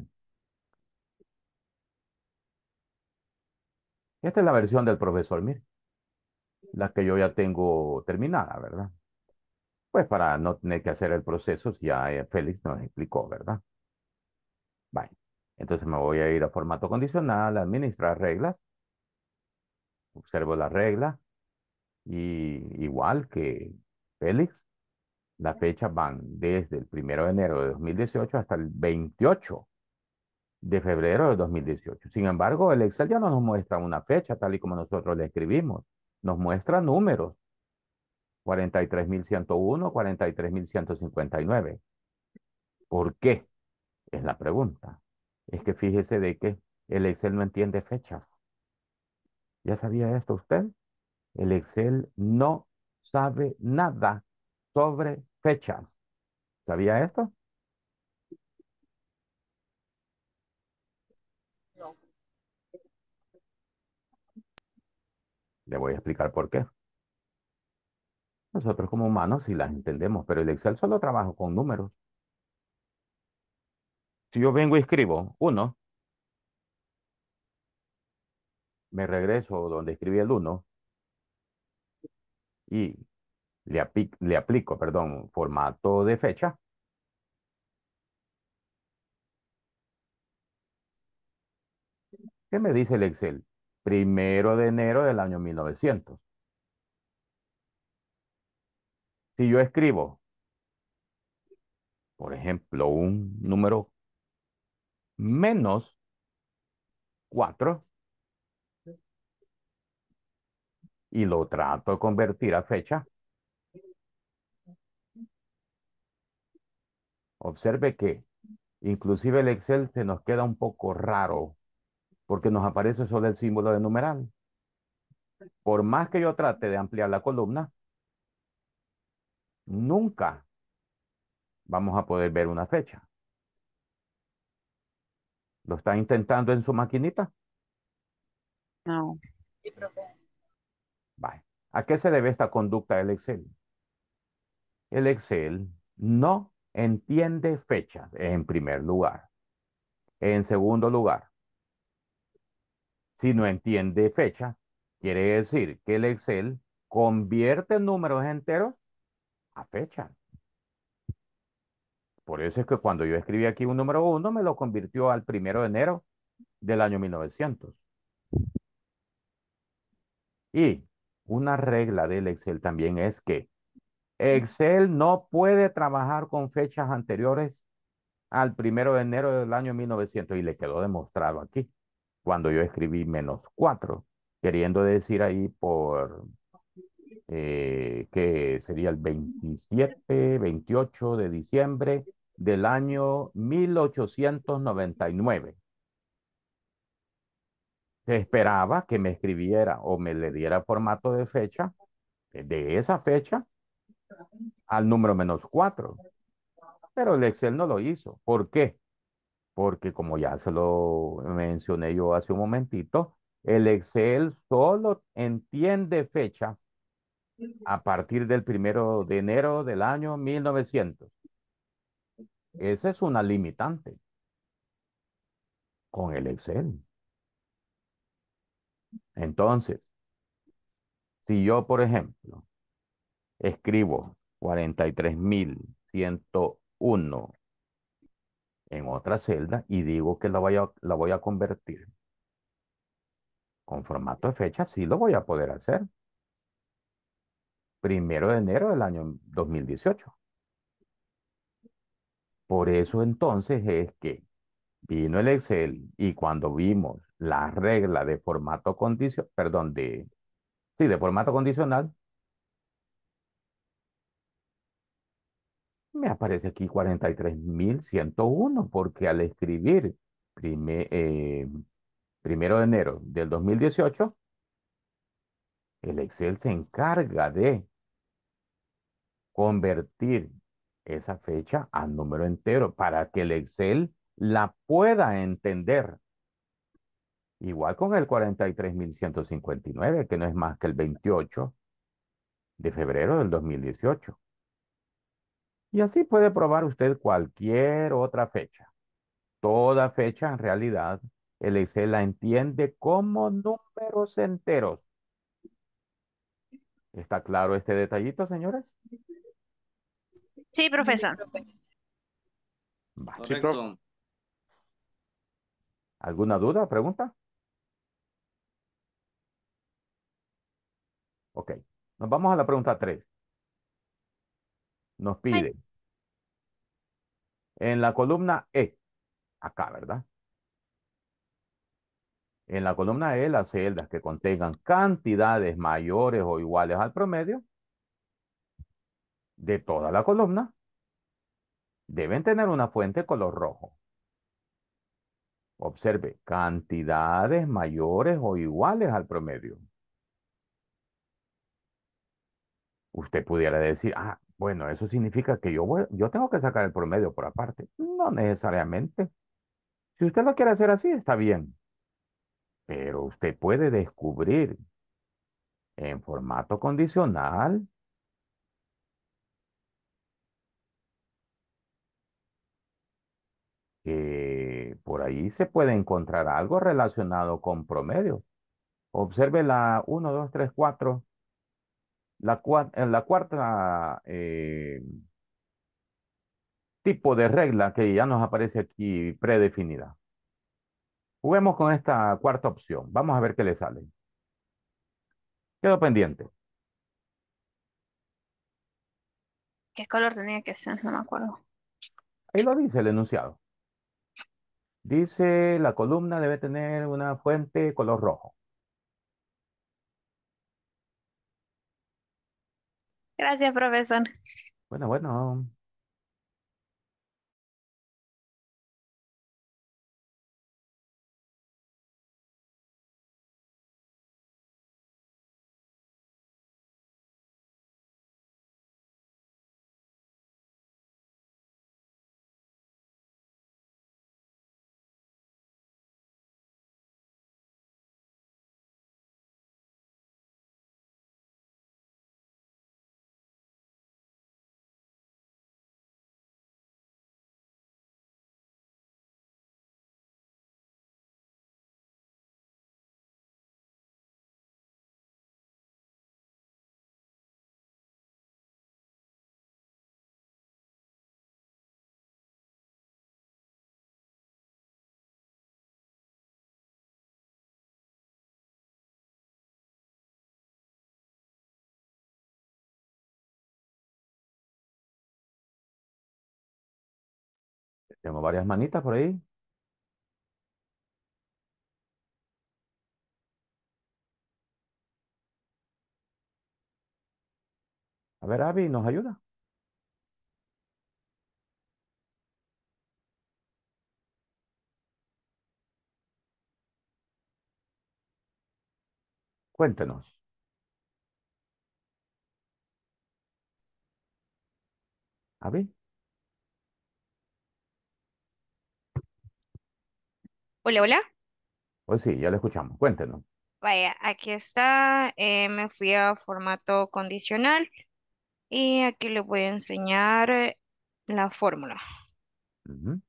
Esta es la versión del profesor, mire. La que yo ya tengo terminada, ¿verdad? Pues para no tener que hacer el proceso, si ya eh, Félix nos explicó, ¿verdad? Bye. Entonces me voy a ir a formato condicional, administrar reglas. Observo la regla y igual que Félix, las fechas van desde el primero de enero de dos mil dieciocho hasta el veintiocho de febrero de dos mil dieciocho. Sin embargo, el Excel ya no nos muestra una fecha tal y como nosotros le escribimos. Nos muestra números. cuarenta y tres mil ciento uno, cuarenta y tres mil ciento cincuenta y nueve. ¿Por qué? Es la pregunta. Es que fíjese de que el Excel no entiende fechas. ¿Ya sabía esto usted? El Excel no sabe nada sobre fechas. ¿Sabía esto? Le voy a explicar por qué. Nosotros como humanos sí las entendemos, pero el Excel solo trabaja con números. Si yo vengo y escribo uno, me regreso donde escribí el uno y le, api- le aplico, perdón, formato de fecha. ¿Qué me dice el Excel? Primero de enero del año mil novecientos. Si yo escribo, por ejemplo, un número menos cuatro y lo trato de convertir a fecha, observe que inclusive el Excel se nos queda un poco raro porque nos aparece solo el símbolo de numeral. Por más que yo trate de ampliar la columna, nunca vamos a poder ver una fecha. ¿Lo está intentando en su maquinita? no. Vale. ¿A qué se debe esta conducta del Excel? El Excel no entiende fechas, en primer lugar. En segundo lugar, si no entiende fechas, quiere decir que el Excel convierte números enteros a fechas. Por eso es que cuando yo escribí aquí un número uno, me lo convirtió al primero de enero del año mil novecientos. Y una regla del Excel también es que Excel no puede trabajar con fechas anteriores al primero de enero del año mil novecientos y le quedó demostrado aquí, cuando yo escribí menos cuatro, queriendo decir ahí por eh, que sería el veintisiete, veintiocho de diciembre del año mil ochocientos noventa y nueve. Se esperaba que me escribiera o me le diera formato de fecha, de esa fecha al número menos cuatro, pero el Excel no lo hizo. ¿Por qué? porque como ya se lo mencioné yo hace un momentito, el Excel solo entiende fechas a partir del primero de enero del año mil novecientos. Esa es una limitante con el Excel. Entonces, si yo, por ejemplo, escribo cuarenta y tres mil ciento uno en otra celda y digo que la voy a, la voy a convertir con formato de fecha, sí lo voy a poder hacer. Primero de enero del año dos mil dieciocho. Por eso entonces es que vino el Excel y cuando vimos la regla de formato condicional, perdón, de, sí, de formato condicional, me aparece aquí cuarenta y tres mil ciento uno porque al escribir prime- eh, primero de enero del dos mil dieciocho, el Excel se encarga de convertir esa fecha a número entero para que el Excel la pueda entender. Igual con el cuarenta y tres mil ciento cincuenta y nueve, que no es más que el veintiocho de febrero del dos mil dieciocho. Y así puede probar usted cualquier otra fecha. Toda fecha, en realidad, el Excel la entiende como números enteros. ¿Está claro este detallito, señores? Sí, profesor. Va. Sí, profe. Correcto. ¿Alguna duda, pregunta? Ok. Nos vamos a la pregunta tres. Nos pide en la columna E, acá, ¿verdad? En la columna E, las celdas que contengan cantidades mayores o iguales al promedio de toda la columna deben tener una fuente color rojo. Observe, cantidades mayores o iguales al promedio. Usted pudiera decir, ah, bueno, eso significa que yo, voy, yo tengo que sacar el promedio por aparte. No necesariamente. Si usted lo quiere hacer así, está bien. Pero usted puede descubrir en formato condicional que por ahí se puede encontrar algo relacionado con promedio. Observe la uno, dos, tres, cuatro. La, cua- en la cuarta eh, tipo de regla que ya nos aparece aquí predefinida. Juguemos con esta cuarta opción. Vamos a ver qué le sale. Quedo pendiente. ¿Qué color tenía que ser? No me acuerdo. Ahí lo dice el enunciado. Dice la columna debe tener una fuente color rojo. Gracias, profesor. Bueno, bueno. Tengo varias manitas por ahí. A ver, Abby, ¿nos ayuda? Cuéntenos. Abby. Hola, hola. Pues sí, ya le escuchamos. Cuéntenos. Vaya, aquí está. Eh, me fui a formato condicional y aquí les voy a enseñar eh, la fórmula. Ujú.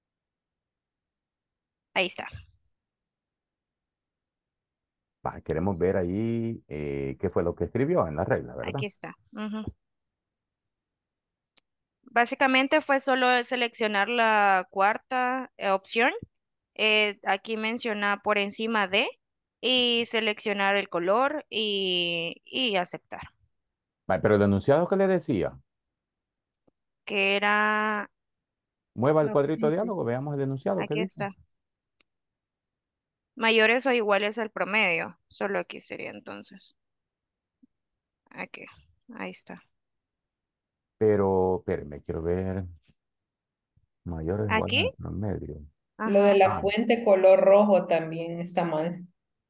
Ahí está. Va, queremos ver ahí eh, qué fue lo que escribió en la regla, ¿verdad? Aquí está. Ujú. Básicamente fue solo seleccionar la cuarta eh, opción. Eh, aquí menciona por encima de y seleccionar el color y, y aceptar. Va, pero el enunciado que le decía, Que era, mueva el La cuadrito de fuente. diálogo, veamos el enunciado que aquí dice. está. Mayores o iguales al promedio. Solo aquí sería entonces. Aquí. Ahí está. Pero, espérame, quiero ver mayores o iguales Aquí. al promedio. Lo de Ajá. la Ah, fuente color rojo también está mal.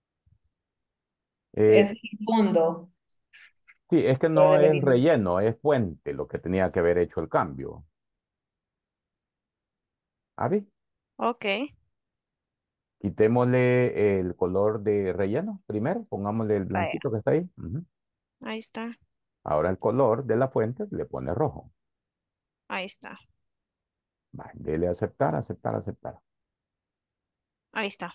eh, Es el fondo. sí, es que Pero no es debería. relleno, es fuente lo que tenía que haber hecho el cambio. ¿Ah, vi? Ok. Quitémosle el color de relleno primero, pongámosle el Vaya. blanquito que está ahí. Ujú. Ahí está. Ahora el color de la fuente le pone rojo. Ahí está. Va, dele a aceptar, aceptar, aceptar. Ahí está.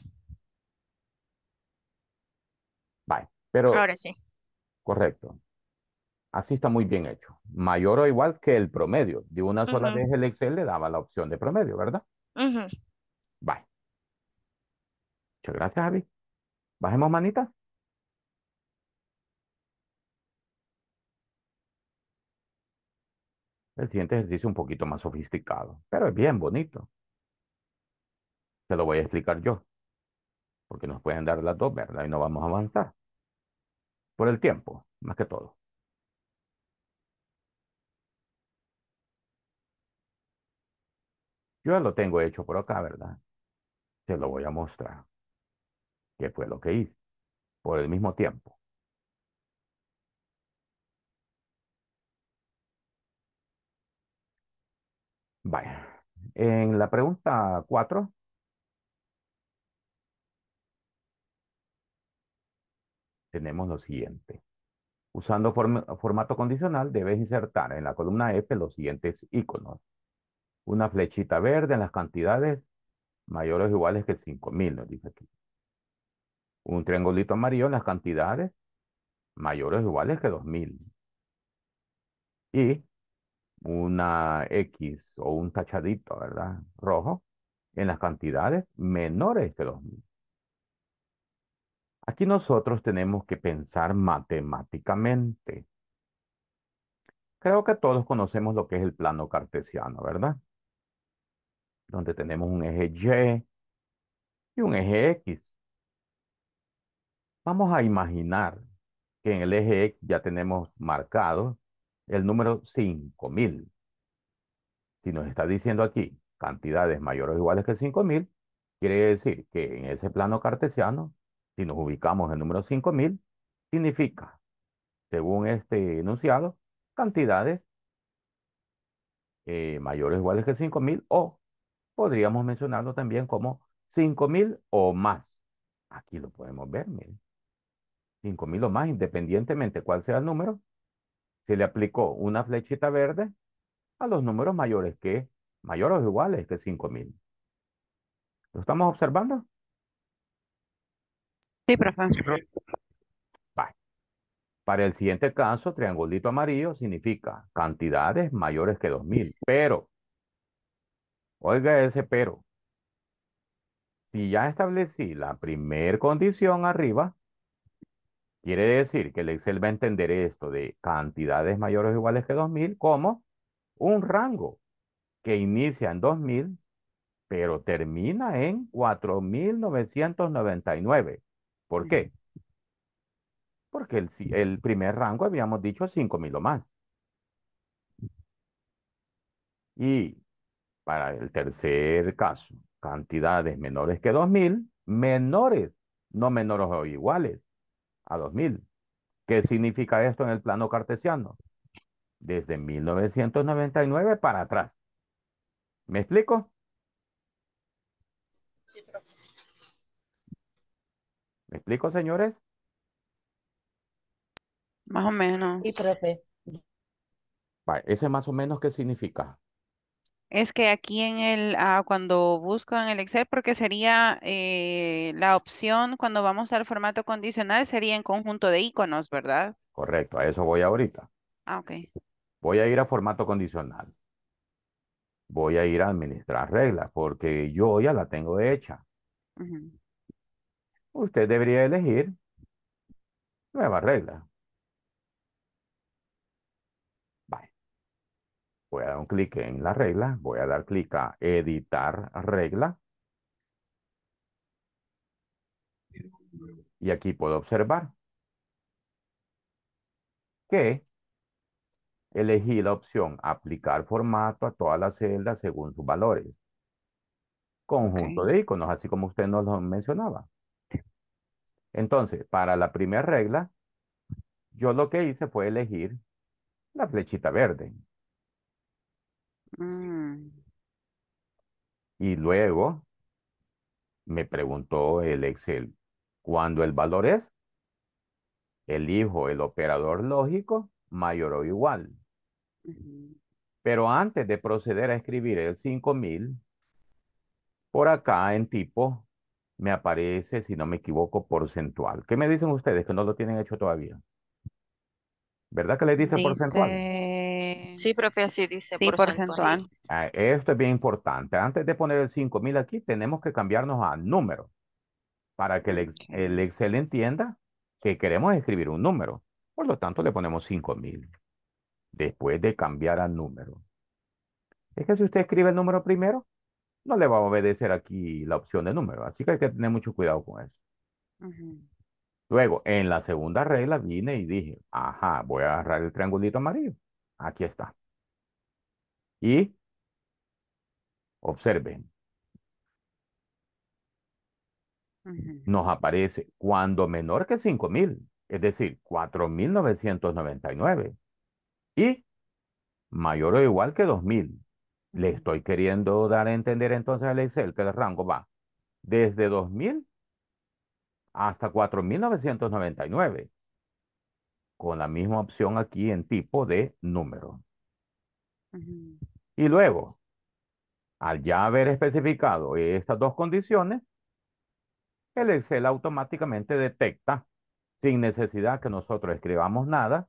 Va, pero Ahora sí. correcto. Así está muy bien hecho. Mayor o igual que el promedio. De una sola Ujú, vez el Excel le daba la opción de promedio, ¿verdad? ujú. Va. Muchas gracias, Javi. Bajemos manita. El siguiente ejercicio es un poquito más sofisticado, pero es bien bonito. Se lo voy a explicar yo, porque nos pueden dar las dos, ¿verdad? Y no vamos a avanzar. Por el tiempo, más que todo. Yo ya lo tengo hecho por acá, ¿verdad? Se lo voy a mostrar. ¿Qué fue lo que hice? Por el mismo tiempo. Vaya. En la pregunta cuatro tenemos lo siguiente. Usando form- formato condicional, debes insertar en la columna F los siguientes iconos. Una flechita verde en las cantidades mayores o iguales que cinco mil, nos dice aquí. Un triangulito amarillo en las cantidades mayores o iguales que dos mil. Y una X o un tachadito, ¿verdad? Rojo en las cantidades menores que dos mil. Aquí nosotros tenemos que pensar matemáticamente. Creo que todos conocemos lo que es el plano cartesiano, ¿verdad? Donde tenemos un eje Y y un eje X. Vamos a imaginar que en el eje X ya tenemos marcado el número cinco mil. Si nos está diciendo aquí cantidades mayores o iguales que cinco mil, quiere decir que en ese plano cartesiano, si nos ubicamos en el número cinco mil, significa, según este enunciado, cantidades eh, mayores o iguales que cinco mil o podríamos mencionarlo también como cinco mil o más. Aquí lo podemos ver, miren. cinco mil o más, independientemente cuál sea el número, se le aplicó una flechita verde a los números mayores que, mayores o iguales que cinco mil. ¿Lo estamos observando? Sí, profe. Vale. Para el siguiente caso, triangulito amarillo significa cantidades mayores que dos mil. Pero, oiga ese pero. Si ya establecí la primer condición arriba, quiere decir que el Excel va a entender esto de cantidades mayores o iguales que dos mil como un rango que inicia en dos mil, pero termina en cuatro mil novecientos noventa y nueve. ¿Por qué? Porque el, si- el primer rango habíamos dicho cinco mil o más. Y para el tercer caso, cantidades menores que dos mil, menores, no menores o iguales a dos mil. ¿Qué significa esto en el plano cartesiano? Desde mil novecientos noventa y nueve para atrás. ¿Me explico? ¿Me explico, señores? Más o menos. Sí, profe. Vale, ese más o menos, ¿qué significa? Es que aquí en el, ah, cuando busco en el Excel, porque sería eh, la opción cuando vamos al formato condicional, sería en conjunto de iconos, ¿verdad? Correcto, a eso voy ahorita. Ah, ok. Voy a ir a formato condicional. Voy a ir a administrar reglas, porque yo ya la tengo hecha. Ujú. Usted debería elegir nueva regla. Vale. Voy a dar un clic en la regla. Voy a dar clic a editar regla. Y aquí puedo observar que elegí la opción aplicar formato a todas las celdas según sus valores. Conjunto Ok. de iconos, así como usted nos lo mencionaba. Entonces, para la primera regla, yo lo que hice fue elegir la flechita verde. Mm, Y luego me preguntó el Excel, cuando el valor es, elijo el operador lógico mayor o igual. ujú. Pero antes de proceder a escribir el cinco mil, por acá en tipo me aparece, si no me equivoco, porcentual. ¿Qué me dicen ustedes que no lo tienen hecho todavía? ¿Verdad que les dice porcentual? Dice, Sí, profe, así dice sí, porcentual. porcentual. Ah, esto es bien importante. Antes de poner el cinco mil aquí, tenemos que cambiarnos a número para que el, ex- Ok. el Excel entienda que queremos escribir un número. Por lo tanto, le ponemos cinco mil después de cambiar al número. Es que si usted escribe el número primero, no le va a obedecer aquí la opción de número. Así que hay que tener mucho cuidado con eso. Ujú. Luego, en la segunda regla vine y dije, ajá, voy a agarrar el triangulito amarillo. Aquí está. Y observen, Ujú. nos aparece cuando menor que cinco mil, es decir, cuatro mil novecientos noventa y nueve y mayor o igual que dos mil. Le Ujú. estoy queriendo dar a entender entonces al Excel que el rango va desde dos mil hasta cuatro mil novecientos noventa y nueve, con la misma opción aquí en tipo de número. Ujú. Y luego, al ya haber especificado estas dos condiciones, el Excel automáticamente detecta, sin necesidad que nosotros escribamos nada,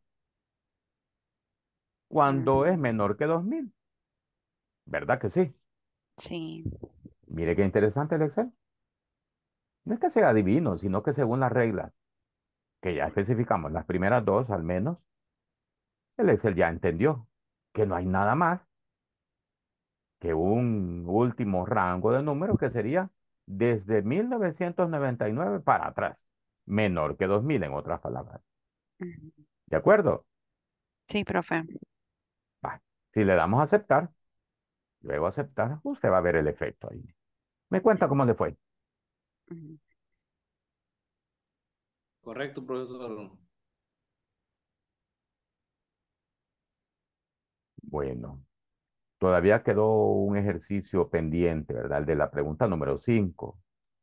cuando es Ujú. menor que dos mil. ¿Verdad que sí? Sí. Mire qué interesante el Excel. No es que sea divino, sino que según las reglas que ya especificamos, las primeras dos al menos, el Excel ya entendió que no hay nada más que un último rango de números que sería desde mil novecientos noventa y nueve para atrás, menor que dos mil en otras palabras. Ujú. ¿De acuerdo? Sí, profe. Va. Si le damos a aceptar, luego aceptar, usted va a ver el efecto ahí. Me cuenta cómo le fue. Ujú. Correcto, profesor. Bueno, todavía quedó un ejercicio pendiente, ¿verdad? El de la pregunta número cinco.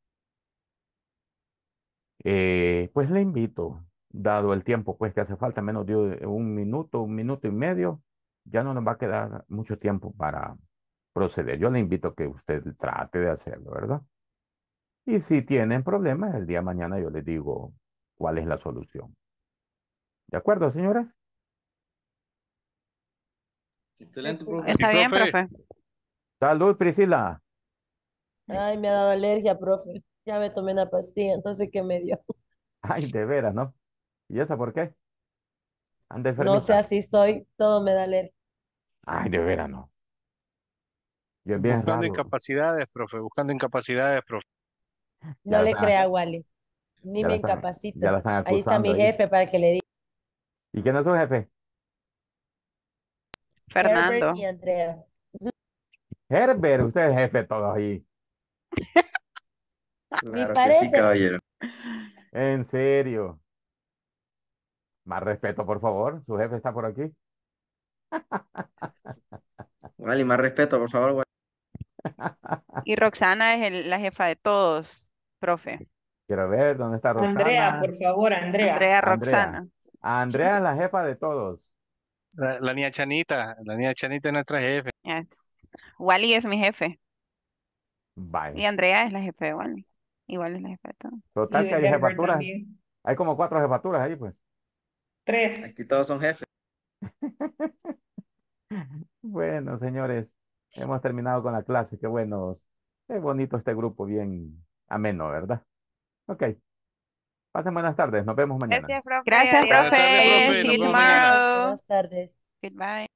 Eh, pues le invito, dado el tiempo, pues que hace falta menos de un minuto, un minuto y medio, ya no nos va a quedar mucho tiempo para proceder. Yo le invito a que usted trate de hacerlo, ¿verdad? Y si tienen problemas, el día de mañana yo les digo cuál es la solución. ¿De acuerdo, señores? Excelente, profe. Sí, Está bien, profe. profe. Salud, Priscila. Ay, me ha dado alergia, profe. Ya me tomé una pastilla, entonces, ¿qué me dio? Ay, de veras, ¿no? ¿Y eso por qué? Anda No sé, enfermita. así soy, todo me da alergia. Ay, de veras, no. Yo es bien Buscando raro. incapacidades, profe, buscando incapacidades, profe. Ya No la le están, crea, Wally. Ni ya la me están, ya incapacito. la están Ahí está acusando mi ahí. jefe para que le diga. ¿Y quién es su jefe? Herbert Fernando. y Andrea. Herbert, usted es jefe de todos ahí. Ni Claro que sí, parece. caballero. En serio. Más respeto, por favor. Su jefe está por aquí. Wally, más respeto, por favor, Wally. Y Roxana es el- la jefa de todos, profe. Quiero ver dónde está Andrea, Roxana. por favor, Andrea. Andrea Andrea. Roxana. Andrea es la jefa de todos. La, la niña Chanita, la niña Chanita es nuestra jefe. Yes. Wally es mi jefe. Y Bye. Andrea es la jefe de Wally. Igual es la jefe de todos. Y Total de que hay Herbert jefaturas. también. Hay como cuatro jefaturas ahí, pues. Tres. Aquí todos son jefes. Bueno, señores, hemos terminado con la clase. Qué bueno. Qué bonito este grupo, bien ameno, ¿verdad? Ok. Pasen buenas tardes. Nos vemos mañana. Gracias, profe. Gracias, Adiós. Buenas tardes, profe. profe. See Nos you vemos mañana. tomorrow. Buenas tardes. Goodbye.